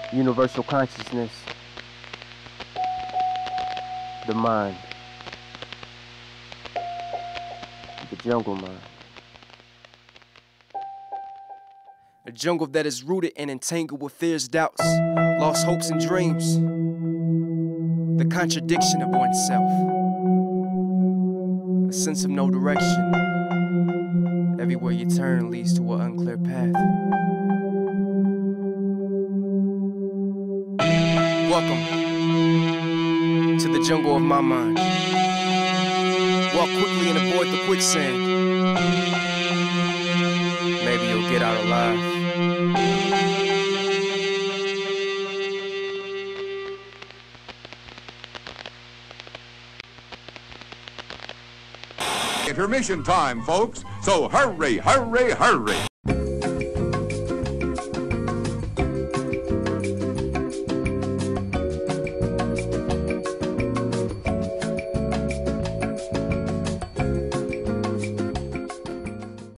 Universal consciousness, the mind, the jungle mind. A jungle that is rooted and entangled with fears, doubts, lost hopes and dreams. The contradiction of oneself. A sense of no direction. Everywhere you turn leads to an unclear path. Welcome to the jungle of my mind. Walk quickly and avoid the quicksand. Maybe you'll get out alive. Intermission time, folks. So hurry, hurry, hurry.